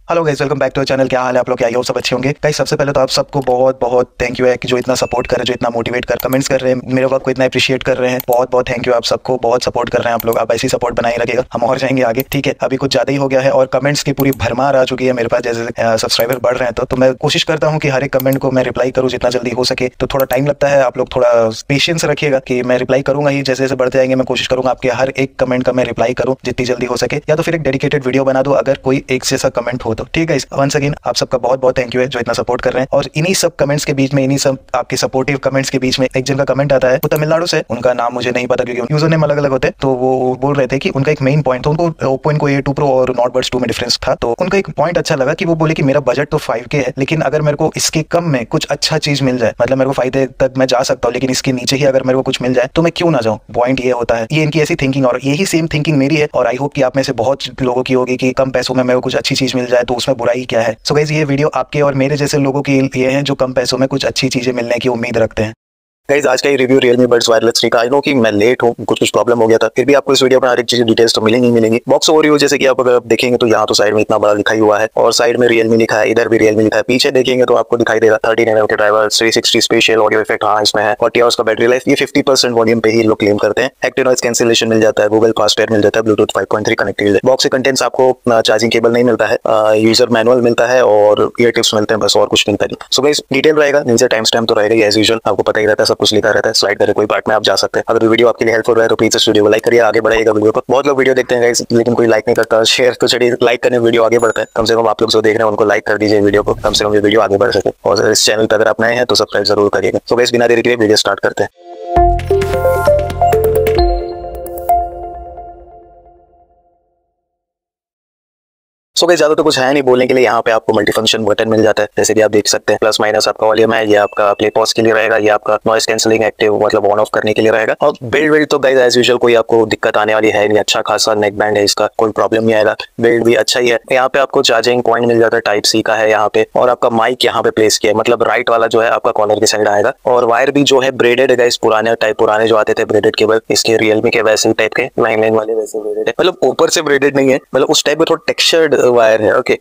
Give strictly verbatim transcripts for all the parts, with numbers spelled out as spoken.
Hello guys, welcome back to channel. क्या हाल है आप लोग? क्या हो सब अच्छे होंगे गाइस। सबसे पहले तो आप सबको बहुत बहुत थैंक यू है कि जो इतना सपोर्ट कर रहे हैं, जो इतना मोटिवेट कर कमेंट्स कर रहे हैं, मेरे वर्क को इतना अप्रिशिएट कर रहे हैं। बहुत बहुत थैंक यू आप सबको, बहुत सपोर्ट कर रहे हैं आप लोग। आप ऐसी सपोर्ट बनाए रखिएगा, हम और जाएंगे आगे। ठीक है, अभी कुछ ज़्यादा ही हो गया है और कमेंट्स की पूरी भरमार आ चुकी है मेरे पास। जैसे सब्सक्राइबर बढ़ रहे हैं तो, तो मैं कोशिश करता हूँ कि हर एक कमेंट को मैं रिप्लाई करूँ जितना जल्दी हो सके। तो थोड़ा टाइम लगता है, आप लोग थोड़ा पेशेंस रखिएगा कि मैं रिप्लाई करूंगा ही। जैसे जैसे बढ़ते जाएंगे मैं कोशिश करूंगा आपके हर एक कमेंट का मैं रिप्लाई करूँ जितनी जल्दी हो सके, या तो फिर एक डेडिकेटेड वीडियो बना दो अगर कोई एक जैसा कमेंट हो तो। ठीक है, वंस अगेन आप सबका बहुत बहुत थैंक यू है जो इतना सपोर्ट कर रहे हैं। और इन्हीं सब कमेंट्स के बीच में, इन्हीं सब आपके सपोर्टिव कमेंट्स के बीच में एक जन का कमेंट आता है, वो तमिलनाडु से। उनका नाम मुझे नहीं पता क्योंकि यूजर नेम अलग अलग होते हैं। तो वो बोल रहे थे कि उनका एक मेन पॉइंट था, उनको Oppo Enco A two pro और नॉट बड्स टू में डिफरेंस था। तो उनका एक पॉइंट अच्छा लगा कि वो बोले कि मेरा बजट तो फाइव के है, लेकिन अगर मेरे को इसके कम में कुछ अच्छा चीज मिल जाए, मतलब मेरे को फायदे तक मैं जा सकता हूँ, लेकिन इसके नीचे ही अगर मेरे को कुछ मिल जाए तो मैं क्यों ना जाऊँ। पॉइंट ये होता है, ये इनकी ऐसी थिंकिंग, और यही सेम थिंकिंग मेरी है। और आई होप कि आप में से बहुत लोगों की होगी कि कम पैसों में मेरे को कुछ अच्छी चीज मिल जाए तो उसमें बुराई क्या है। सो गाइस, ये वीडियो आपके और मेरे जैसे लोगों के लिए हैं जो कम पैसों में कुछ अच्छी चीजें मिलने की उम्मीद रखते हैं। गाइस, आज का ये review Realme Buds Wireless three का। आई नो कि मैं लेट हूँ, कुछ कुछ प्रॉब्लम हो गया था, फिर भी आपको इस वीडियो में हर एक चीज डिटेल्स तो मिलेंगी मिलेंगी। बॉक्स ओवरव्यू जैसे कि आप अगर आप देखेंगे तो यहाँ तो साइड में इतना बड़ा लिखा ही हुआ है, और साइड में Realme लिखा है, इधर भी Realme लिखा है। पीछे देखेंगे तो आपको दिखाई देगा थर्टीन एम एम के driver, three sixty spatial audio effect, हाँ इसमें है। फोर्टी आवर्स का बैटरी लाइफ, ये फिफ्टी परसेंट वॉल्यूम पे ही लोग क्लेम करते हैं। एक्टिव नॉइज कैंसिलेशन मिल जाता है, गूगल फास्टवेयर मिल जाता है, Bluetooth five point three connected. Box से कंटेंट्स आपको चार्जिंग केबल नहीं मिलता है, यूजर मैनुअल मिलता है और ईयर टिप्स मिलते हैं, बस और कुछ मिलता नहीं। सो गाइस, डिटेल रहेगा, नीचे टाइम स्टैम्प तो रहेगा एज यूजुअल, आपको पता ही रहता है, सब कुछ लिखा रहता है। स्लाइड करे कोई पार्ट में आप जा सकते हैं। अगर वीडियो आपके लिए हेल्पफुल रहे तो प्लीज इस वीडियो को लाइक करिए, आगे बढ़ाइएगा वीडियो को। बहुत लोग वीडियो देखते हैं गाइस, लेकिन कोई लाइक नहीं करता। शेयर तो चलिए, लाइक करने वीडियो आगे बढ़ता है। कम से कम आप लोग जो देख रहे हैं उनको लाइक कर दीजिए वीडियो को, कम से कम ये वीडियो आगे बढ़ सके। और इस चैनल पर अगर आप नए हैं तो सब्सक्राइब जरूर करिएगा। तो गाइस, बिना देरी के वीडियो स्टार्ट करते हैं। सो गाइस, ज्यादा तो कुछ है नहीं बोलने के लिए। यहाँ पे आपको मल्टीफंक्शन बटन मिल जाता है, जैसे कि आप देख सकते हैं। प्लस माइनस आपका वॉल्यूम है, ये आपका प्ले पॉज के लिए रहेगा, ये आपका नॉइस कैंसिलिंग एक्टिव मतलब ऑन ऑफ करने के लिए रहेगा। और बिल्ड बिल्ड तो गाइस एज यूजुअल कोई आपको दिक्कत आने वाली है नहीं, अच्छा खासा नेक बैंड है इसका, कोई प्रॉब्लम नहीं आएगा। बिल्ड भी अच्छा ही है। यहाँ पे आपको चार्जिंग पॉइंट मिल जाता है, टाइप सी का है यहाँ पे, और आपका माइक यहाँ पे प्लेस किया है, मतलब राइट वाला जो है आपका कॉर्नर की साइड आएगा। और वायर भी जो है ब्रेडेड है गाइस, पुराने टाइप पुराने जो आते थे ब्रेडेड केबल, इसके रियलमी के वैसे टाइप के लाइन लाइन वाले वैसे ब्रेडेड है, मतलब ऊपर से ब्रेडेड नहीं है, मतलब उस टाइप में थोड़ा टेक्सचर्ड वायर है। ओके,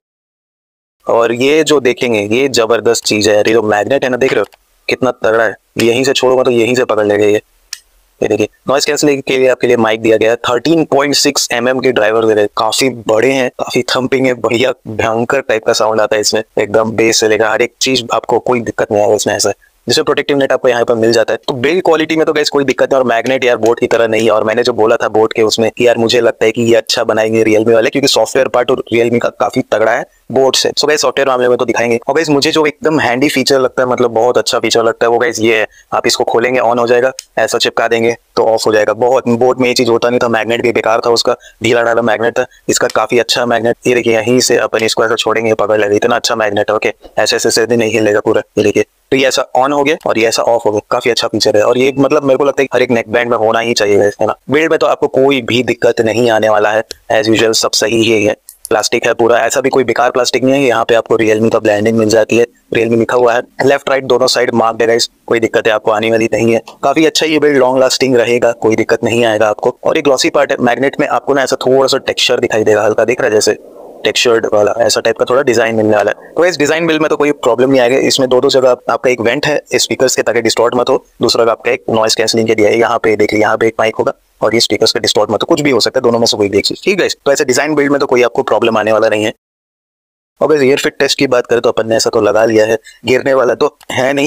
और ये जो देखेंगे ये जबरदस्त चीज है यार, ये जो मैग्नेट है ना, देख रहे हो कितना तगड़ा है। यहीं से छोड़ूंगा तो यहीं से पकड़ लेगा ये। ये देखिए, नॉइस कैंसिलिंग के लिए आपके लिए माइक दिया गया है। Thirteen point six m m के ड्राइवर दे रहे हैं, काफी बड़े हैं, काफी थम्पिंग है, बढ़िया भयंकर टाइप का साउंड आता है इसमें, एकदम बेस से लेकर हर एक चीज, आपको कोई दिक्कत नहीं आएगा इसमें। ऐसा जिसमें प्रोटेक्टिव नेट आपको यहाँ पर मिल जाता है। तो बिल्ड क्वालिटी में तो गाइस कोई दिक्कत नहीं, और मैग्नेट यार बोट की तरह नहीं है। और मैंने जो बोला था बोट के उसमें यार, मुझे लगता है कि ये अच्छा बनाएंगे रियलमी वाले, क्योंकि सॉफ्टवेयर पार्ट और रियलमी का काफी तगड़ा है बोट से। सो गाइस, सॉफ्टवेयर मामले में तो दिखाएंगे। और गाइस, मुझे जो एकदम हैंडी फीचर लगता है, मतलब बहुत अच्छा फीचर लगता है, वो गाइस ये है, आप इसको खोलेंगे ऑन हो जाएगा, ऐसा चिपका देंगे तो ऑफ हो जाएगा। बहुत बोट में ये चीज होता नहीं था, मैग्नेट भी बेकार था उसका, ढीला ढाला मैग्नेट था। इसका काफी अच्छा मैग्नेट, ये देखिए यहीं से अपन इसको ऐसा छोड़ेंगे पकड़ लेगा, इतना अच्छा मैग्नेट है। ओके, ऐसे ऐसे से नहीं हिलेगा पूरा, ये देखिए। तो ये ऐसा ऑन हो गया और ये ऐसा ऑफ हो गया, काफी अच्छा फीचर है। और ये मतलब मेरे को लगता है हर एक नेक बैंड में होना ही चाहिए, है ना। बिल्ड में तो आपको कोई भी दिक्कत नहीं आने वाला है, एज यूजुअल सब सही ही है। प्लास्टिक है पूरा, ऐसा भी कोई बेकार प्लास्टिक नहीं है। यहाँ पे आपको रियलमी का ब्रांडिंग मिल जाती है, रियलमी लिखा हुआ है, लेफ्ट राइट दोनों साइड मार्क है गाइस, कोई दिक्कत है आपको आने वाली नहीं है। काफी अच्छा ये बिल्ड लॉन्ग लास्टिंग रहेगा, कोई दिक्कत नहीं आएगा आपको। और एक ग्लॉसी पार्ट है मैग्नेट में, आपको ना ऐसा थोड़ा सा टेक्सचर दिखाई देगा, हल्का दिख रहा है जैसे टेक्सचर्ड वाला, ऐसा टाइप का थोड़ा डिजाइन मिलने वाला है। तो इस डिजाइन बिल्ड में तो कोई प्रॉब्लम नहीं आएगा। इसमें दो दो जगह आपका एक वेंट है स्पीकर्स के, ताकि डिस्टॉर्ट मत हो। दूसरा आपका एक नॉइस कैंसिलिंग के दिया है, यहाँ पे देखिए, यहाँ पे एक माइक होगा और ये स्पीकर्स के डिस्टॉर्ट मत हो, कुछ भी हो सकता है, दोनों में से कोई भी एक चीज। ठीक है, तो ऐसे डिजाइन बिल्ड में तो कोई आपको प्रॉब्लम आने वाला नहीं है। और अगर ईयर फिट टेस्ट की बात करें तो अपन ने ऐसा तो लगा लिया है, गिरने वाला तो है नहीं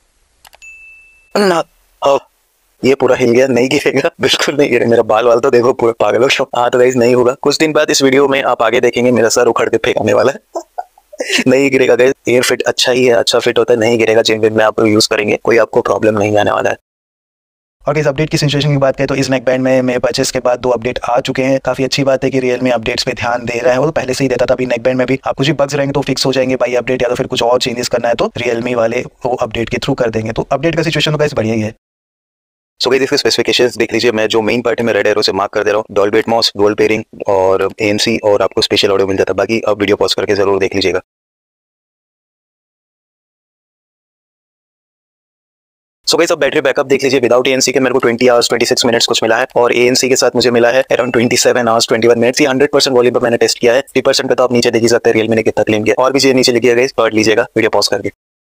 ना। हाँ, ये पूरा हिल गया, नहीं गिरेगा, बिल्कुल नहीं गिरेगा। मेरा बाल वाल तो देखो पूरा पागल हो। हाँ तो गाइस, नहीं होगा। कुछ दिन बाद इस वीडियो में आप आगे देखेंगे मेरा सर उखड़ के फेंकने वाला है। नहीं गिरेगा गाइस, एयर फिट अच्छा ही है, अच्छा फिट होता है, नहीं गिरेगा। जिन दिन में आप यूज करेंगे कोई आपको प्रॉब्लम नहीं आने वाला है। और इस अपडेट की सिचुएशन की बात करें तो इस नेक बैंड में मेरे परचेस के बाद दो अपडेट आ चुके हैं। काफी अच्छी बात है कि रियलमी अपडेट्स पे ध्यान दे रहा है, वो तो पहले से ही देता था। अभी नेक बैंड में भी आप कुछ भी बग्स रहेंगे तो फिक्स हो जाएंगे बाई अपडेट, या तो फिर कुछ और चेंजेस करना है तो रियलमी वाले वो अपडेट के थ्रू कर देंगे। तो अपडेट का सिचुएशन तो गाइस बढ़िया ही है। सो गाइस, इसके स्पेसिफिकेशंस देख लीजिए। मैं जो मेन पार्ट है मैं रेड एरो से मार्क कर दे रहा हूँ, डॉल्बी एटमॉस, डुअल पेयरिंग और एएनसी, और आपको स्पेशल ऑडियो मिल जाता है। बाकी अब वीडियो पॉज करके जरूर देख लीजिएगा। सो गाइस अब बैटरी बैकअप देख लीजिए। विदाउट एएनसी के मेरे को twenty hours twenty six minutes कुछ मिला है और एएनसी के साथ मुझे मिला है around twenty seven hours twenty one minutes. ये हंड्रेड परसेंट वॉल्यूम पर मैंने टेस्ट किया है। फिफ्टी परसेंट पे तो आप नीचे देख ही सकते हैं रियलमी ने कितना क्लेम किया। और भी चीजें नीचे लिखिएगा गाइस, पढ़ लीजिएगा वीडियो पॉज करके।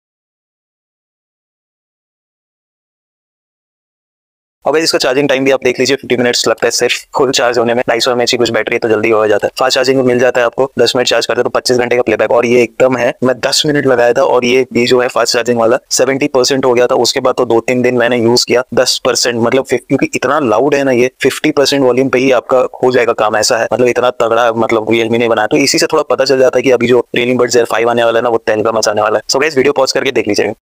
और गाइस इसका चार्जिंग टाइम भी आप देख लीजिए, फिफ्टी मिनट्स लगता है सिर्फ फुल चार्ज होने में। ढाई सौ एमएच की कुछ बैटरी है तो जल्दी हो जाता है। फास्ट चार्जिंग मिल जाता है आपको, दस मिनट चार्ज करते तो पच्चीस घंटे का प्लेबैक। और ये एकदम है, मैं दस मिनट लगाया था और ये ये जो है फास्ट चार्जिंग वाला सेवेंटी परसेंट हो गया था। उसके बाद तो दो तीन दिन मैंने यूज किया दस परसेंट, मतलब क्योंकि इतना लाउड है ना ये, फिफ्टी परसेंट वॉल्यूम पे ही आपका हो जाएगा काम। ऐसा है, मतलब इतना तगड़ा मतलब रियलमी ने बनाया। तो इसी से थोड़ा पता चल जाता है कि अभी जो रियलमी बड्स एयर फाइव आने वाला है ना, वो टेन का मचाने वाला है। सो गाइस वीडियो पॉज करके देख लीजिएगा।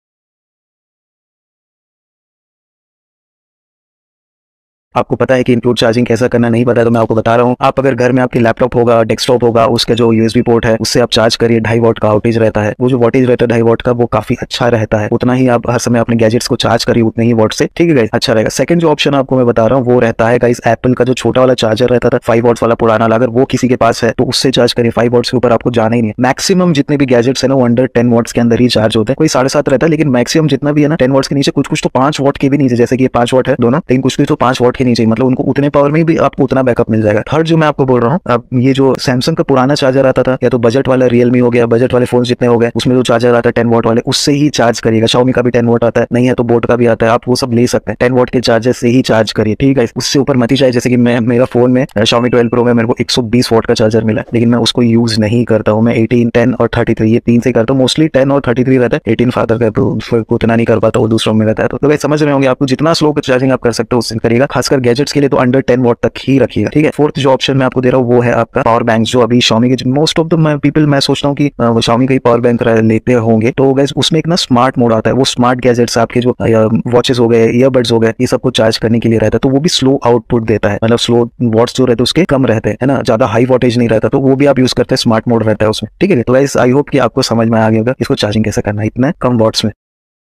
आपको पता है कि इंक्लूड चार्जिंग कैसा करना, नहीं पता है तो मैं आपको बता रहा हूँ। आप अगर घर में आपके लैपटॉप होगा, डेस्कटॉप होगा, उसका जो यूएसबी पोर्ट है उससे आप चार्ज करिए। ढाई वॉट का आउटेज रहता है, वो जो वोल्टेज रहता है ढाई वॉट का वो काफी अच्छा रहता है। उतना ही आप हर समय अपने गैजेट्स को चार्ज करिए उतने ही वॉट से, ठीक है गाइस, अच्छा रहेगा। सेकंड जो ऑप्शन आपको मैं बता रहा हूँ वो रहता है गाइस एप्पल का जो छोटा वाला चार्जर रहता था फाइव वॉट्स वाला पुराना, अगर वो किसी के पास है तो उससे चार्ज करिए। फाइव वॉट्स के ऊपर आपको जाना ही नहीं। मैक्सिमम जितने भी गैजेट्स है ना वो अंडर टेन वॉट्स के अंदर ही चार्ज होते हैं। कोई साढ़े सात रहता है लेकिन मैक्सिमम जितना भी है ना टेन वॉट्स के नीचे, कुछ कुछ तो पांच वॉट के भी नीचे, जैसे कि ये पांच वॉट है दोनों, लेकिन कुछ कुछ तो पांच वॉट के नीचे, मतलब उनको उतने पावर में भी आपको उतना बैकअप मिल जाएगा। थर्ड जो मैं आपको बोल रहा हूँ, अब ये जो सैमसंग का पुराना चार्जर आता था, या तो बजट वाला रियलमी हो गया, बजट वाले फोन जितने हो गए, उसमें जो चार्जर आता है टेन वॉट वाले, उससे ही चार्ज करिएगा। शाओमी का भी टेन वॉट आता है, नहीं है तो बोट का भी आता है, आप वो सब ले सकते हैं। टेन वॉट के चार्जर से ही चार्ज करिए, ठीक है। उससे ऊपर मत ही जाए। जैसे कि मैं मेरा फोन में शाओमी ट्वेल्व प्रो में मेरे को एक सौ बीस वॉट का चार्जर मिला, लेकिन मैं उसको यूज नहीं करता हूँ। मैं एटीन, टेन और थर्टी थ्री ये तीन से करता हूँ। मोस्टली टेन और थर्टी थ्री रहता है, एटीन फादर का उतना नहीं कर पाता, वो दूसरों में रहता है। तो भाई समझ रहे होंगे, आपको जितना स्लो चार्जिंग आप कर सकते हो उससे करिएगा। खासकर गैजेट्स के लिए तो अंडर टेन वॉट तक ही रखिएगा, ठीक है। फोर्थ जो ऑप्शन मैं आपको दे रहा हूँ वो है आपका पावर बैंक, जो अभी Xiaomi के मोस्ट ऑफ द पीपल मैं सोचता हूँ कि Xiaomi का ही पावर बैंक लेते होंगे। तो गाइस उसमें एक ना स्मार्ट मोड आता है, वो स्मार्ट गैजेट्स आपके जो वॉचेस हो गए, ईयरबड्स हो गए, ये सबको चार्ज करने के लिए रहता है। तो वो भी स्लो आउटपुट देता है, मतलब स्लो वॉट्स जो रहते हैं उसके कम रहते हैं ना, ज्यादा हाई वोल्टेज नहीं रहता। तो वो भी आप यूज करते हैं, स्मार्ट मोड रहता है उसमें, ठीक है। तो गाइस आई होप कि आपको समझ में आ गया होगा इसको चार्जिंग कैसे करना है इतना कम वॉट्स में।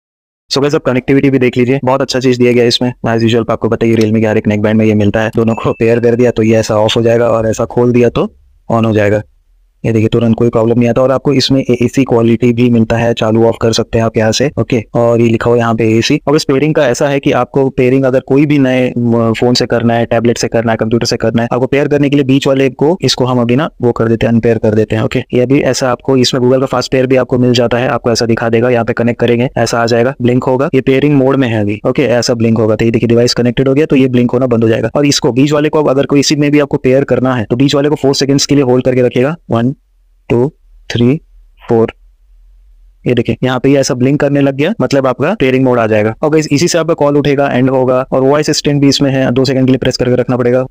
सो गाइस अब कनेक्टिविटी भी देख लीजिए, बहुत अच्छा चीज दिया गया है इसमें। एज यूजुअल आपको पता है रियलमी के हर एक नेक बैंड में ये मिलता है। दोनों को पेयर कर दिया तो ये ऐसा ऑफ हो जाएगा और ऐसा खोल दिया तो ऑन हो जाएगा। ये देखिए तुरंत कोई प्रॉब्लम नहीं आता। और आपको इसमें एसी क्वालिटी भी मिलता है, चालू ऑफ कर सकते हैं आप यहाँ से, ओके। और ये लिखा हुआ यहाँ पे एसी। और इस पेयरिंग का ऐसा है कि आपको पेयरिंग अगर कोई भी नए फोन से करना है, टैबलेट से करना है, कंप्यूटर से करना है, आपको पेयर करने के लिए बीच वाले को इसको हम अभी ना वो कर देते हैं, अनपेयर कर देते हैं, ओके। ये भी ऐसा आपको इसमें गूगल का फास्ट पेयर भी आपको मिल जाता है, आपको ऐसा दिखा देगा। यहाँ पे कनेक्ट करेंगे ऐसा आ जाएगा, ब्लिंक होगा, ये पेयरिंग मोड में है अभी, ओके। ऐसा ब्लिंक होगा तो ये देखिए डिवाइस कनेक्टेड हो गया तो ये ब्लिंक होना बंद हो जाएगा। और इसको बीच वाले को अगर कोई इसी में भी आपको पेयर करना है तो बीच वाले को फोर सेकंड्स के लिए होल्ड करके रखिएगा। वन टू थ्री फोर, ये देखिए यहाँ पे ऐसा ब्लिंक करने लग गया, मतलब आपका पेयरिंग मोड आ जाएगा। और गाइस इसी से आपका कॉल उठेगा, एंड होगा। और वॉइस असिस्टेंट भी इसमें है, दो सेकंड के लिए प्रेस करके रखना पड़ेगा।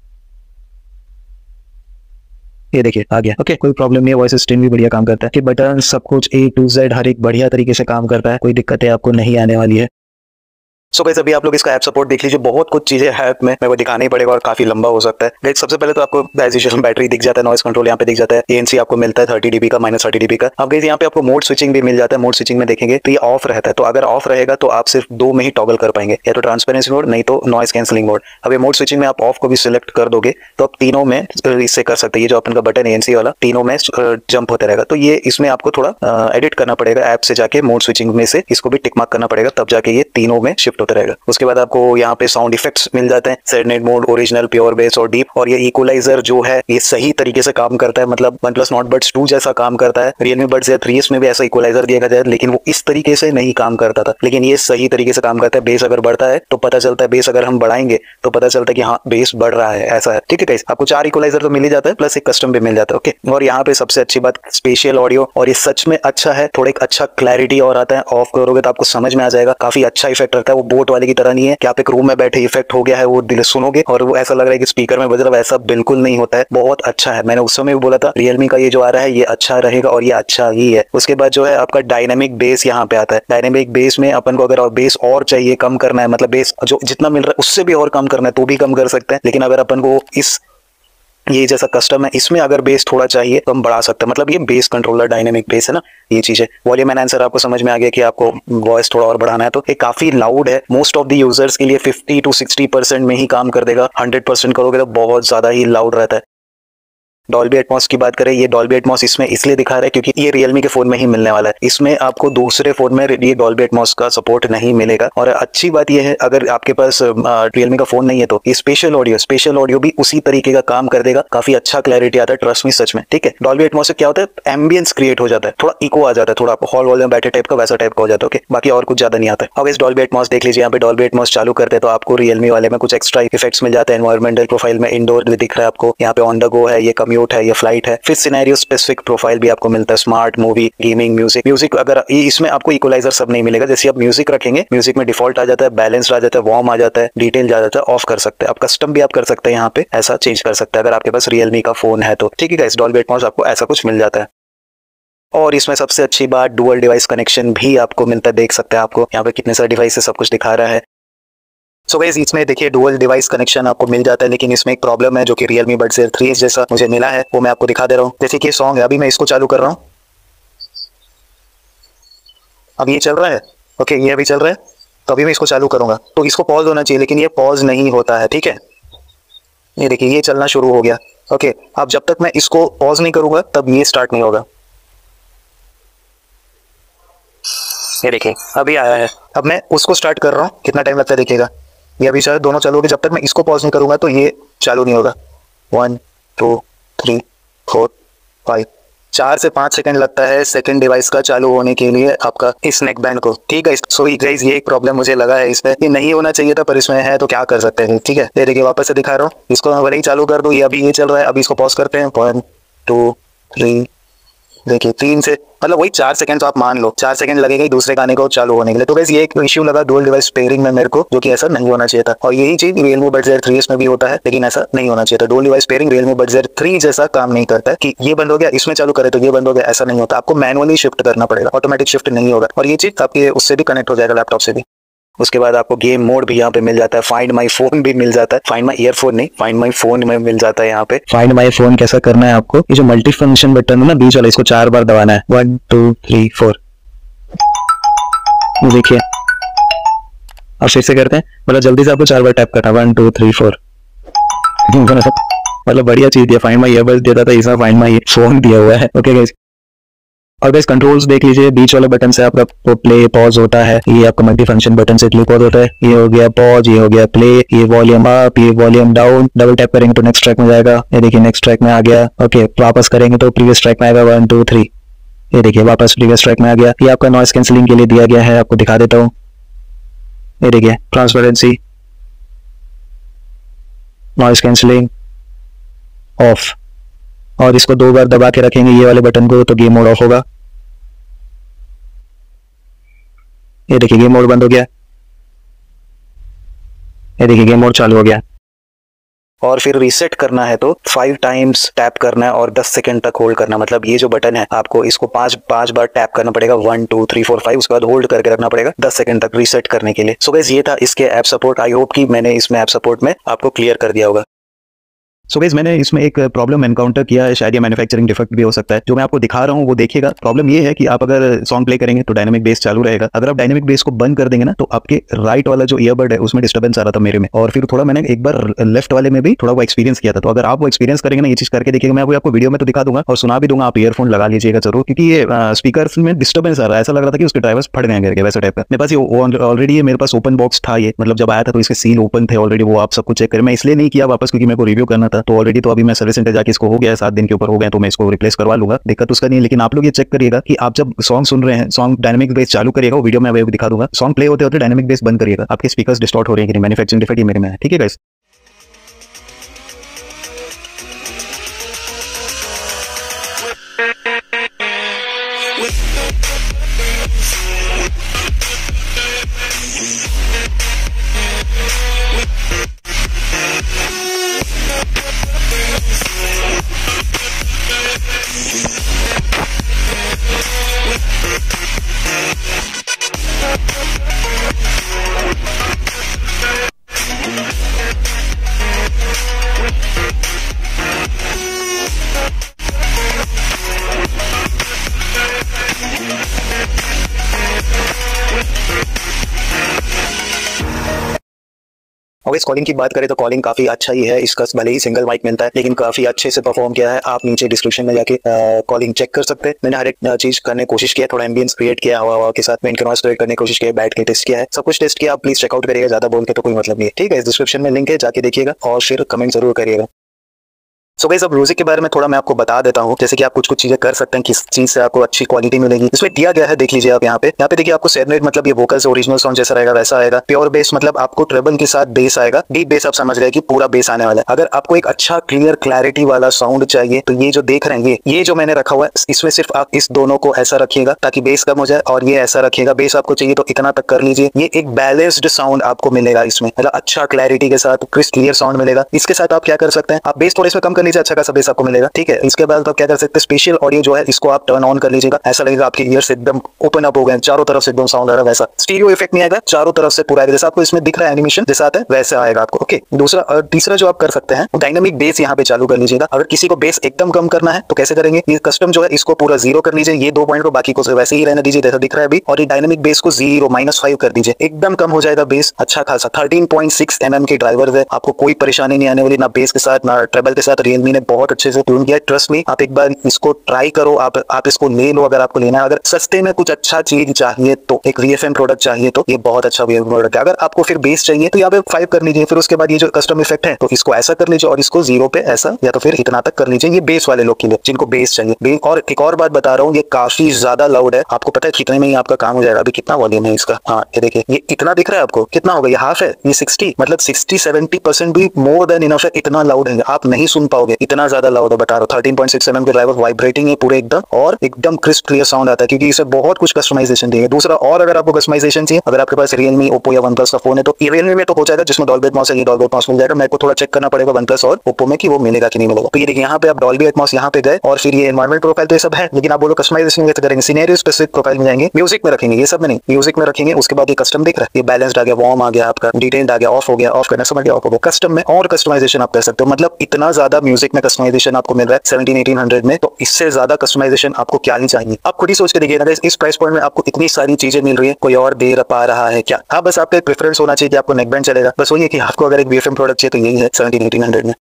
ये देखिए आ गया, ओके। कोई प्रॉब्लम नहीं है, वॉइस असिस्टेंट भी बढ़िया काम करता है कि बटन सब कुछ ए टू जेड हर एक बढ़िया तरीके से काम करता है। कोई दिक्कतें आपको नहीं आने वाली है। सो गाइस अभी आप लोग इसका ऐप सपोर्ट देख लीजिए। बहुत कुछ चीजें है ऐप में, मेरे को दिखाना ही पड़ेगा और काफी लंबा हो सकता है। गाइस सबसे पहले तो आपको एज यूजुअल बैटरी दिख जाता है, नॉइस कंट्रोल यहाँ पे दिख जाता है, एएनसी आपको मिलता है थर्टी डीबी का, माइनस थर्टी डीबी का। अब गाइस यहाँ पे आपको मोड स्विचिंग भी मिल जाता है। मोड स्विचिंग में देखेंगे तो ये ऑफ रहता है, तो अगर ऑफ रहेगा तो आप सिर्फ दो में ही टॉगल कर पाएंगे, या तो ट्रांसपेरेंसी मोड नहीं तो नॉइस कैंसिलिंग मोड। अब ये मोड स्विचिंग में आप ऑफ को भी सिलेक्ट कर दोगे तो आप तीनों में इससे कर सकते हैं। ये जो अपन का बटन एएनसी वाला तीनों में जंप होता रहेगा। तो ये इसमें आपको थोड़ा एडिट करना पड़ेगा, ऐप से जाके मोड स्विचिंग में से इसको भी टिक मार्क करना पड़ेगा, तब जाके ये तीनों में शिफ्ट होता रहेगा। उसके बाद आपको यहाँ पे साउंड इफेक्ट्स मिल जाते हैं, सेडनेट मोड, ओरिजिनल, प्योर बेस और डीप। और ये इक्वलाइजर जो है ये सही तरीके से काम करता है, मतलब OnePlus Nord buds two जैसा काम करता है। रियलमी बड्स या थ्री एस में भी ऐसा इक्वलाइजर दिया गया है, लेकिन वो इस तरीके से नहीं काम करता था, लेकिन ये सही तरीके से काम करता है। बेस अगर बढ़ता है तो पता चलता है, बेस अगर हम बढ़ाएंगे तो पता चलता है कि हाँ बेस बढ़ रहा है, ऐसा है, ठीक है गाइस। आपको चार इक्वलाइजर तो मिल ही जाता है, प्लस एक कस्टम भी मिल जाता है, ओके। और यहाँ पे सबसे अच्छी बात स्पेशियल ऑडियो, और ये सच में अच्छा है, थोड़ा एक अच्छा क्लैरिटी और आता है। ऑफ करोगे तो आपको समझ में आ जाएगा, काफी अच्छा इफेक्ट रहता है। वो बोट वाले की तरह नहीं है कि आप एक रूम में बैठे इफेक्ट हो गया है वो दिल सुनोगे और वो ऐसा लग रहा है कि स्पीकर में बज रहा है, ऐसा बिल्कुल नहीं होता है, बहुत अच्छा है। मैंने उस समय भी बोला था रियलमी का ये जो आ रहा है ये अच्छा रहेगा और ये अच्छा ही है। उसके बाद जो है आपका डायनेमिक बेस यहाँ पे आता है। डायनेमिक बेस में अपन को अगर बेस और चाहिए, कम करना है, मतलब बेस जो जितना मिल रहा है उससे भी और कम करना है तो भी कम कर सकते हैं। लेकिन अगर अपन को इस ये जैसा कस्टम है इसमें अगर बेस थोड़ा चाहिए तो हम बढ़ा सकते हैं, मतलब ये बेस कंट्रोलर डायनेमिक बेस है ना, ये चीज है। वॉल्यूम एनहांसर आपको समझ में आ गया कि आपको वॉइस थोड़ा और बढ़ाना है तो ये काफी लाउड है। मोस्ट ऑफ द यूजर्स के लिए फिफ्टी टू सिक्सटी परसेंट में ही काम कर देगा, हंड्रेड परसेंट करोगे तो बहुत ज्यादा ही लाउड रहता है। डॉल्बी एटमॉस की बात करें, ये डॉल्बी एटमॉस इसमें इसलिए दिखा रहा है क्योंकि ये रियलमी के फोन में ही मिलने वाला है। इसमें आपको दूसरे फोन में ये डॉल्बी एटमॉस का सपोर्ट नहीं मिलेगा। और अच्छी बात ये है, अगर आपके पास रियलमी का फोन नहीं है तो ये स्पेशल ऑडियो स्पेशल ऑडियो भी उसी तरीके का काम कर देगा। काफी अच्छा क्लैरिटी आता है, ट्रस्ट मी सच में। ठीक है, डॉल्बी एटमॉस से क्या होता है, एम्बियंस क्रिएट हो जाता है, थोड़ा इको आ जाता है, थोड़ा हॉल वॉल में बैठे टाइप का वैसा टाइप का हो जाता है। ओके, बाकी और कुछ ज्यादा नहीं आता है। अब इस डॉल्बी एटमॉस देख लीजिए, यहाँ पे डॉल्बी एटमॉस चालू करते हैं तो आपको रियलमी वाले में कुछ एक्स्ट्रा इफेक्ट्स मिल जाते हैं। एनवायरमेंटल प्रोफाइल में इंडोर दिख रहा है आपको, यहाँ पे ऑन द गो है, ये कम्यूट है, ये फ्लाइट है। फिर सिनेरियो स्पेसिफिक प्रोफाइल भी आपको मिलता है, smart, movie, gaming, music. Music अगर इसमें आपको इक्वलाइजर सब नहीं मिलेगा, जैसे आप म्यूजिक रखेंगे, म्यूजिक में डिफॉल्ट आ जाता है, बैलेंस्ड आ जाता है, वार्म आ जाता है, डिटेल आ जाता है, ऑफ कर सकते हैं। आप कस्टम भी आप कर सकते हैं, यहाँ पे ऐसा चेंज कर सकते हैं अगर आपके पास रियलमी का फोन है तो। ठीक है गाइस, डॉल्बी एटमॉस आपको ऐसा कुछ मिल जाता है। और इसमें सबसे अच्छी बात, डुअल डिवाइस कनेक्शन भी आपको मिलता है। देख सकते हैं आपको यहाँ पे कितने सारे डिवाइस है, सब कुछ दिखा रहा है। सो गाइस, इसमें देखिए डुअल डिवाइस कनेक्शन आपको मिल जाता है, लेकिन इसमें एक प्रॉब्लम है जो कि Realme Buds Air थ्री जैसा मुझे मिला है, वो मैं आपको दिखा दे रहा हूँ। जैसे कि ये सॉन्ग है, अभी मैं इसको चालू कर रहा हूँ, अब ये चल रहा है। ओके, ये अभी चल रहा है, तो अभी मैं इसको चालू करूंगा तो इसको पॉज होना चाहिए, लेकिन ये पॉज नहीं होता है। ठीक है, ये देखिए ये चलना शुरू हो गया। ओके, अब जब तक मैं इसको पॉज नहीं करूंगा तब ये स्टार्ट नहीं होगा। ये देखिए अभी आया है, अब मैं उसको स्टार्ट कर रहा हूँ, कितना टाइम लगता है देखिएगा। ये अभी शायद दोनों चालू हो गए, जब तक मैं इसको पॉज नहीं करूंगा तो ये चालू नहीं होगा। One two three four five, चार से पांच सेकंड लगता है सेकंड डिवाइस का चालू होने के लिए आपका इस नेक बैंड को। ठीक है, सो गाइस ये एक प्रॉब्लम मुझे लगा है इसमें, ये नहीं होना चाहिए था पर इसमें है तो क्या कर सकते हैं। ठीक है, ये देखिए वापस से दिखा रहा हूँ, इसको मैं भले ही चालू कर दूं, ये अभी ये चल रहा है, अभी इसको पॉज करते हैं। वन टू थ्री, देखिए तीन से मतलब वही चार सेकंड तो आप मान लो, चार सेकंड लगेगा दूसरे गाने को चालू होने के लिए। तो गाइस ये एक इश्यू लगा डुअल डिवाइस पेयरिंग में मेरे को, जो कि ऐसा नहीं होना चाहिए था। और यही चीज Realme Buds Air थ्री में भी होता है, लेकिन ऐसा नहीं होना चाहिए था। Dual device pairing Realme Buds Air three जैसा काम नहीं करता है कि ये बंद हो गया इसमें चालू करे तो ये बंद हो गया, ऐसा नहीं होता। आपको मैनुअली शिफ्ट करना पड़ेगा, ऑटोमेटिक शिफ्ट नहीं होगा। और ये चीज आपके उससे भी कनेक्ट हो जाएगा, लैपटॉप से भी। उसके बाद आपको गेम मोड भी यहाँ पे मिल जाता है, फाइंड माई फोन भी मिल जाता है, फाइंड माई ईयरफोन नहीं, फाइंड माई फोन में मिल जाता है यहाँ पे। फाइंड माई फोन कैसा करना है आपको, ये जो मल्टी फंक्शन बटन है ना बीच वाला, इसको चार बार दबाना है, वन टू थ्री फोर। ये देखिए, अब फिर से करते हैं, मतलब जल्दी से आपको चार बार टैप करना, वन टू थ्री फोर। मतलब बढ़िया चीज दिया, फाइंड माई ईयरबड्स देता था, इसमें फाइंड माई फोन दिया हुआ है। ओके गाइस, और गाइस कंट्रोल्स देख लीजिए, बीच वाले बटन से आपका प्ले पॉज होता है, ये आपका मल्टी फंक्शन बटन से क्लिक पॉज होता है। ये हो गया पॉज, ये हो गया प्ले, ये वॉल्यूम अप, ये वॉल्यूम डाउन। डबल टैप करेंगे तो नेक्स्ट ट्रैक में जाएगा, ये देखिए नेक्स्ट ट्रैक में आ गया। ओके, वापस करेंगे तो प्रीवियस ट्रैक में आएगा, वन टू थ्री। ये देखिए वापस प्रीवियस ट्रैक में आ गया। ये आपका नॉइस कैंसिलिंग के लिए दिया गया है, आपको दिखा देता हूँ। ये देखिए ट्रांसपेरेंसी, नॉइस कैंसिलिंग ऑफ, और इसको दो बार दबा के रखेंगे ये वाले बटन को तो गेम मोड ऑफ होगा। ये देखिए गेम मोड बंद हो गया, ये देखिए गेम मोड चालू हो गया। और फिर रीसेट करना है तो फाइव टाइम्स टैप करना है और दस सेकंड तक होल्ड करना। मतलब ये जो बटन है आपको इसको पांच पांच बार टैप करना पड़ेगा, one two three four five, उसके बाद होल्ड करके रखना पड़ेगा दस सेकंड तक रीसेट करने के लिए। सो गाइस ये था इसके ऐप सपोर्ट। आई होप कि मैंने इसमें ऐप सपोर्ट में आपको क्लियर कर दिया होगा। सो गाइस मैंने इसमें एक प्रॉब्लम एनकाउंटर किया है, शायद ये मैन्युफैक्चरिंग डिफेक्ट भी हो सकता है, जो मैं आपको दिखा रहा हूँ वो देखिएगा। प्रॉब्लम ये है कि आप अगर सॉन्ग प्ले करेंगे तो डायनामिक बेस चालू रहेगा, अगर आप डायनामिक बेस को बंद कर देंगे ना तो आपके राइट वाला जो ईयरबड है उसमें डिस्टर्बेंस आ रहा था मेरे में, और फिर थोड़ा मैंने एक बार लेफ्ट वाले में भी थोड़ा वो एक्सपीरियंस किया था। तो अगर आप वो एक्सपीरियंस करेंगे ना, ये चीज करके देखिएगा, मैं आपको वीडियो में तो दिखा दूंगा और सुना भी दूंगा, आप ईयरफोन लगा लीजिएगा जरूर, क्योंकि ये स्पीकर में डिस्टर्बेंस आ रहा है, ऐसा लग रहा था कि उसके ड्राइवर्स फट गए करके वैसा टाइप का। मेरे पास ये ऑलरेडी मेरे पास ओपन बॉक्स था, ये मतलब जब आया था तो इसके सील ओपन थे ऑलरेडी, वो आप सब कुछ चेक करें। मैं इसलिए नहीं किया वापस क्योंकि मेरे को रिव्यू करना था, तो ऑलरेडी तो अभी मैं सर्विस सेंटर जाके इसको हो गया सात दिन के ऊपर हो गए, तो मैं इसको रिप्लेस करवा लूंगा, दिक्कत उसका नहीं है। लेकिन आप लोग ये चेक करिएगा कि आप जब सॉन्ग सुन रहे हैं, सॉन्ग डायनामिक बेस चालू करिएगा, वो वीडियो में अभी दिखा दूंगा, सॉन्ग प्ले होते होते डायनामिक बेस बंद करिएगा, आपके स्पीकर्स डिस्टॉर्ट हो रहे हैं कि नहीं, मैन्युफैक्चरिंग डिफेक्ट ही मेरे में है। ठीक है गाइस। और इस कॉलिंग की बात करें तो कॉलिंग काफी अच्छा ही है, इसका भले ही सिंगल माइक मिलता है लेकिन काफी अच्छे से परफॉर्म किया है। आप नीचे डिस्क्रिप्शन में जाके कॉलिंग चेक कर सकते हैं। मैंने हर एक चीज करने की कोशिश किया, थोड़ा एम्बियंस क्रिएट किया, हवा हवा के साथ मेन नॉइस क्रिएट करने की कोशिश किया, बैठ के टेस्ट किया है, सब कुछ टेस्ट किया। आप प्लीज चेकआउट करिएगा, ज्यादा बोल के तो कोई मतलब नहीं है, ठीक है। इस डिस्क्रिप्शन में लिंक है, जाके देखिएगा और फिर कमेंट जरूर करिएगा। सो गाइस, अब म्यूजिक के बारे में थोड़ा मैं आपको बता देता हूँ, जैसे कि आप कुछ कुछ चीजें कर सकते हैं, किस चीज से आपको अच्छी क्वालिटी मिलेगी। इसमें दिया गया है, देख लीजिए आप यहाँ पे यहाँ पे देखिए आपको सेरेनेड मतलब ये वोकल्स ओरिजिनल साउंड जैसा रहेगा वैसा आएगा। प्योर बेस मतलब आपको ट्रेबल के साथ बेस आएगा। डीप बेस आप समझ रहे हैं कि पूरा बेस आने वाला है। अगर आपको एक अच्छा क्लियर क्लैरिटी वाला साउंड चाहिए तो ये जो देख रहे हैं, ये ये जो मैंने रखा हुआ है, इसमें सिर्फ आप इस दोनों को ऐसा रखिएगा ताकि बेस कम हो जाए, और ये ऐसा रखिएगा। बेस आपको चाहिए तो इतना तक कर लीजिए। ये एक बैलेंस्ड साउंड आपको मिलेगा इसमें, मतलब अच्छा क्लैरिटी के साथ क्रिस्प क्लियर साउंड मिलेगा। इसके साथ आप क्या कर सकते हैं, आप बेस थोड़ा इसमें कम कर लीजिए, अच्छा खासा बेस आपको मिलेगा, ठीक है। इसके बाद आप क्या कर सकते हैं, स्पेशल ऑडियो जो है इसको आप टर्न ऑन कर लीजिएगा। ऐसा लगेगा आपके ईयर्स एकदम ओपन अप हो गए, चारों तरफ से एकदम साउंड आ रहा है। वैसा स्टीरियो इफेक्ट नहीं आएगा, चारों तरफ से पूरा जैसा आपको इसमें दिख रहा है एनिमेशन जैसा आता है वैसा आएगा आपको, ओके। दूसरा और तीसरा जो आप कर सकते हैं, डायनामिक बेस यहाँ पे चालू कर लीजिएगा। अगर किसी को बेस एकदम कम करना है तो कैसे करेंगे, ये कस्टम जो है इसको पूरा जीरो कर लीजिए, ये दो पॉइंट को बाकी को वैसे ही रहने दीजिए जैसा दिख रहा है अभी, और ये डायनामिक बेस को जीरो माइनस फाइव कर दीजिए, एकदम कम हो जाएगा बेस अच्छा खासा। Thirteen point six m m के ड्राइवर है, आपको कोई परेशानी नहीं आने वाली, ना बेस के साथ ना ट्रेबल के साथ। रियलमी ने बहुत अच्छे से ट्यून किया, ट्रस्ट मी। आप एक बार इसको ट्राई करो, आप आप इसको ले लो अगर आपको लेना है। अगर सस्ते में कुछ अच्छा चीज चाहिए तो एक वीएफएम प्रोडक्ट चाहिए तो ये बहुत अच्छा वीएफएम प्रोडक्ट है। अगर आपको फिर बेस चाहिए तो यहाँ पे फाइव कर लीजिए, फिर उसके बाद ये जो कस्टम इफेक्ट है तो इसको ऐसा कर लीजिए और इसको जीरो पे ऐसा या तो फिर इतना तक कर लीजिए। ये बेस वाले लोग के लिए जिनको बेस चाहिए। और एक और बात बता रहा हूँ, ये काफी ज्यादा लाउड है, आपको पता है कितने में ही आपका काम हो जाएगा। अभी कितना वॉल्यूम है इसका, हाँ ये देखिए, ये इतना दिख रहा है आपको, कितना होगा, ये हाफ है, ये सिक्सटी मतलब सिक्सटी सेवेंटी परसेंट भी मोर देन इनफ है। इतना लाउड है, आप नहीं सुन पाओगे, इतना ज्यादा लाउड है, बता रहा हूँ। थर्टीन पॉइंट सिक्स एमएम के ड्राइवर, वाइब्रेटिंग है पूरे एकदम, और एकदम क्रिस्प क्लियर साउंड आता है क्योंकि इसे बहुत कुछ कस्टमाइजेशन दिए। दूसरा और अगर आपको कस्टमाइजेशन चाहिए, अगर आपके पास रियलमी, ओप्पो या वन प्लस का फोन है तो रियलमी में तो हो जाएगा, जिसमें डॉल्बी एटमॉस है, ये डॉल्बी एटमॉस मिल जाएगा। मेरे को थोड़ा चेक करना पड़ेगा वन प्लस और ओप्पो में कि वो मिलेगा कि नहीं मिलेगा। तो ये देखिए यहाँ पे आप डॉल्बी एटमॉस यहाँ पे गए और फिर ये एनवायरमेंट प्रोफाइल तो ये सब है, लेकिन आप बोलो कस्टमाइजेशन कैसे करेंगे, सिनेरियो स्पेसिफिक प्रोफाइल में जाएंगे, म्यूजिक में रखेंगे, ये सब में नहीं, म्यूजिक में रखेंगे। उसके बाद ये कस्टम दिख रहा है, ये बैलेंस्ड आ गया, वार्म आ गया, आपका डिटेल्ड आ गया, ऑफ हो गया, ऑफ करना समझ गया, ऑफ हो गया। कस्टम में और कस्टमाइजेशन आप कर सकते हो, मतलब इतना ज्यादा म्यूजिक में कस्टमाइजेशन आपको मिल रहा है सेवनटीन एटीन हंड्रेड में, तो इससे ज्यादा कस्टमाइजेशन आपको क्या ही चाहिए। आप खुद ही सोच के देखिए, इस प्राइस पॉइंट में आपको इतनी सारी चीजें मिल रही है, कोई और दे पा रहा है क्या। हाँ, बस आपका एक प्रेफरेंस होना चाहिए कि आपको नेकबैंड चलेगा, बस वही है कि आपको अगर एक वीएफएम प्रोडक्ट चाहिए तो यही है सेवनटीन एटीन हंड्रेड में।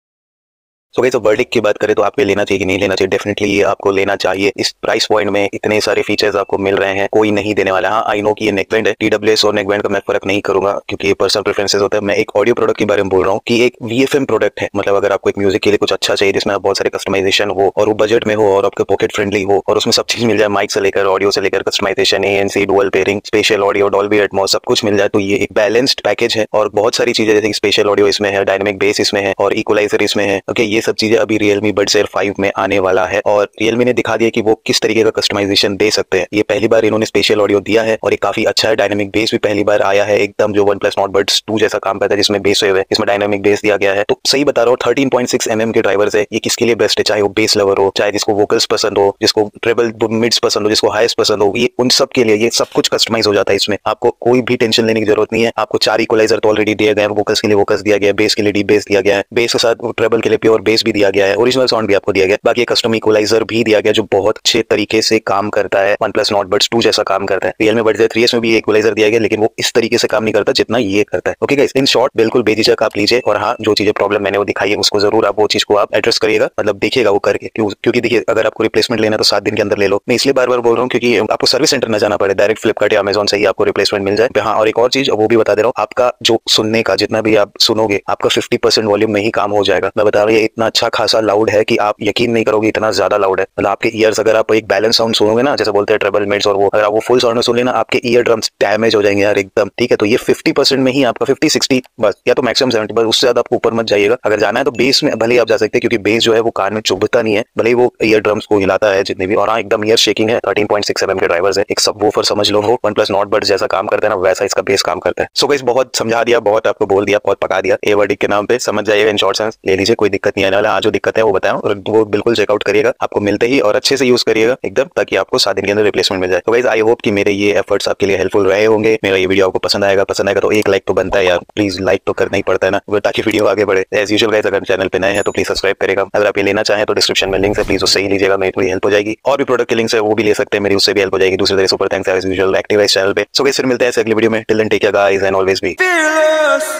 सो गाइस, तो वर्डिक्ट की बात करें तो आपको लेना चाहिए कि नहीं लेना चाहिए, डेफिनेटली ये आपको लेना चाहिए। इस प्राइस पॉइंट में इतने सारे फीचर्स आपको मिल रहे हैं, कोई नहीं देने वाला। हाँ, आई नो कि ये नेकबैंड है, टीडब्ल्यूएस और नेकबैंड का मैं फर्क नहीं करूंगा क्योंकि ये पर्सनल प्रेफरेंसेस होता है। मैं एक ऑडियो प्रोडक्ट के बारे में बोल रहा हूँ कि एक वीएफएम प्रोडक्ट है, मतलब अगर आपको एक म्यूजिक के लिए कुछ अच्छा चाहिए जिसमें बहुत सारे कस्टमाइजेशन हो और वो बजट में हो और आपके पॉकेट फ्रेंडली हो और उसमें सब चीज मिल जाए, माइक से लेकर ऑडियो से लेकर customization, ANC, dual pairing, spatial audio, Dolby Atmos, सब कुछ मिल जाए, तो ये एक बैलेंस्ड पैकेज है। और बहुत सारी चीजें जैसे स्पेशल ऑडियो इसमें है, डायनामिक बेस इसमें है और इक्वलाइजर इसमें है। ओके, ये सब चीजें अभी रियल बड्स एयर फाइव में आने वाला है और Realme ने दिखा दिया कि वो किस तरीके का कस्टमाइजेशन दे सकते हैं। ये पहली बार इन्होंने स्पेशल ऑडियो दिया है और ये काफी अच्छा है। डायनामिक बेस भी पहली बार आया है, एकदम जो OnePlus Nord buds two जैसा काम करता है, जिसमें बेस वेव है, इसमें डायनामिक बेस दिया गया है। तो सही बता रहा हूँ, थर्टीन पॉइंट सिक्स एमएम के ड्राइवर्स है, ये किसके लिए बेस्ट है, चाहे वो बेस लवर हो, चाहे जिसको वोकल्स पसंद हो, जिसको ट्रेबल मिड्स पसंद हो, जिसको हाईएस्ट पसंद हो, ये उन सब के लिए ये सब कुछ कस्टमाइज हो जाता है। इसमें आपको कोई भी टेंशन लेने की जरूरत नहीं है। आपको चार इक्वलाइजर तो ऑलरेडी दिए गए हैं, वोकल्स के लिए वोकल्स दिया गया है, बेस के लिए डीप बेस दिया गया है, बेस के साथ ट्रेबल के लिए प्योर बेस भी दिया गया है, ओरिजिनल साउंड भी आपको दिया गया है, बाकी कस्टम इक्वलाइजर भी दिया गया जो बहुत अच्छे तरीके से काम करता है, OnePlus Nord buds two जैसा काम करता है। Realme Buds Air three S में भी इक्वलाइजर दिया गया, लेकिन वो इस तरीके से काम नहीं करता जितना ये करता है। ओके गाइस, इन शॉर्ट बिल्कुल बेझिझक आप लीजिए और हाँ, जो चीजें प्रॉब्लम मैंने वो दिखाई है उसको जरूर आप वो चीज को आप एड्रेस करिएगा, मतलब देखिएगा वो करके, क्यों क्योंकि देखिए अगर आपको रिप्लेसमेंट लेना है तो सात दिन के अंदर ले लो। मैं इसलिए बार बार बोल रहा हूँ क्योंकि आपको सर्विस सेंटर न जाना पड़े, डायरेक्ट फ्लिपकार्ट या अमेजोन से ही आपको रिप्लेसमेंट मिल जाए। हाँ, और एक और चीज वो भी बता दे रहा हूँ, आपका जो सुनने का जितना भी आप सुनोगे आपका फिफ्टी परसेंट वॉल्यूम में ही काम हो जाएगा। मैं बता रहा हूँ, ये इतना अच्छा खासा लाउड है कि आप यकीन नहीं करोगे, इतना ज्यादा लाउड है। मतलब आपके ईयर्स, अगर आप एक बैलेंस साउंड सुनोगे ना, जैसे बोलते हैं ट्रेबल मिड्स और वो, अगर आप वो फुल साउंड में सुन लेना, आपके ईयर ड्रम्स डैमेज हो जाएंगे यार एकदम, ठीक है। तो ये फिफ्टी परसेंट में ही आपका फिफ्टी सिक्सटी बस, या तो मैक्सिमम सेवेंटी, बस उससे ज्यादा आपको ऊपर मत जाइएगा। अगर जाना है तो बेस में भले ही आप जा सकते हैं क्योंकि बेस जो है वो कान में चुभता नहीं है, भले ही वो ईयर ड्रम्स को हिलाता है जितने भी, और हाँ एकदम ईयर शेकिंग है। थर्टीन पॉइंट सिक्स एमएम के ड्राइवर्स है, एक सबवूफर समझ लो, वो वन प्लस नॉट बड्स जैसा काम करता है ना, वैसा इसका बेस काम करता है। सो गाइस, बहुत समझा दिया, बहुत आपको बोल दिया, बहुत पका दिया। ए वर्डिक्ट के नाम पे समझ जाइएगा, इन शॉर्ट सेंस ले लीजिए, कोई दिक्कत नहीं आने वाला। आज जो दिक्कत है वो बताऊं और वो बिल्कुल चेकआउट करिएगा, आपको मिलते ही, और अच्छे से यूज करिएगा एकदम, ताकि आपको सात दिन के अंदर रिप्लेसमेंट मिल जाए। तो गाइस, आई होप कि मेरे ये एफर्ट्स आपके लिए हेल्पफुल रहे होंगे। मेरा ये वीडियो आपको पसंद आएगा, पसंद आएगा तो एक लाइक तो बनता है यार, प्लीज लाइक तो करना ही पड़ता है ना, ताकि वीडियो आगे बढ़े। एज यूजुअल गाइस, अगर चैनल पे नए हैं तो प्लीज सब्सक्राइब करेगा। अगर आप ये लेना चाहें तो डिस्क्रिप्शन में लिंक है, प्लीज उससे ही लीजिएगा, मेरी थोड़ी हेल्प हो जाएगी। और भी प्रोडक्ट के लिंक्स है वो भी ले सकते हैं, मेरी उससे भी हेल्प हो जाएगी। दूसरी तरह super thanks as usual active है इस चैनल पे। सो गाइस, फिर मिलते हैं अगली वीडियो में। Till then take care guys and always be fearless।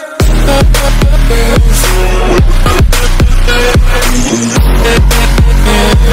Yeah.